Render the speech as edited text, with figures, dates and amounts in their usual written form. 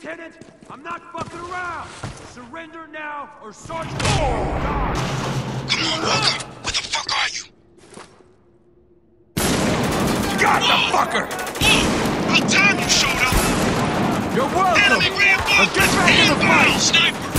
Lieutenant! I'm not fucking around! Surrender now, or Sergeant die! Come on, Walker! What the fuck are you? Got the fucker! About time you showed up! You're welcome! Enemy reinforcements! Now get back in the fight! Sniper!